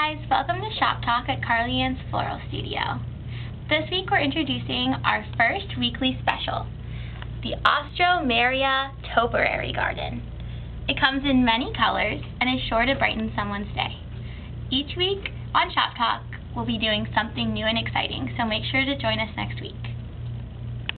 guys, welcome to Shop Talk at Carly Ann's Floral Studio. This week we're introducing our first weekly special, the Ostromeria Topiary Garden. It comes in many colors and is sure to brighten someone's day. Each week on Shop Talk we'll be doing something new and exciting, so make sure to join us next week.